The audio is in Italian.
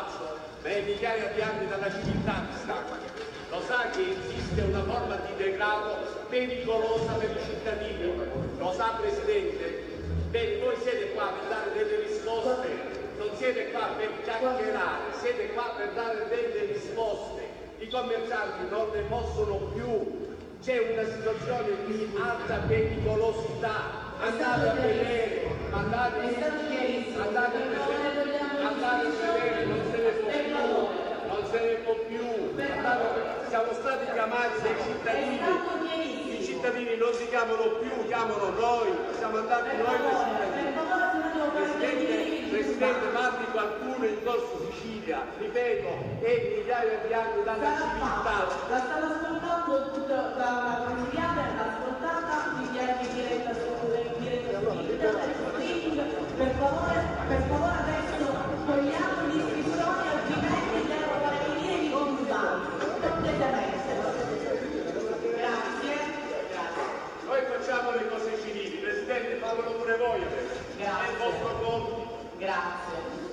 falso, ma è migliaia di anni dalla civiltà distante. Lo sa che esiste una forma di degrado pericolosa per i cittadini? Lo sa, Presidente? Bene, voi siete qua per dare delle risposte, non siete qua per chiacchierare, siete qua per dare delle risposte. I commercianti non ne possono più, c'è una situazione di alta pericolosità. Andate a vedere, andate a vedere, non se ne può più, non se ne può più. Siamo stati chiamati dai cittadini, i cittadini non si chiamano più, chiamano noi, siamo andati noi dai cittadini. Presidente, parli qualcuno in Corso Sicilia, ripeto, è migliaia di anni dalla civiltà. La stanno ascoltando tutta la consigliata, l'ha ascoltata, mi viene in diretta su internet, per favore adesso togliamo l'iscrizione, altrimenti devo fare finire i consultanti, completamente. Grazie. Noi facciamo le cose civili, Presidente, fatelo pure voi adesso. Grazie. È il vostro compito. Grazie.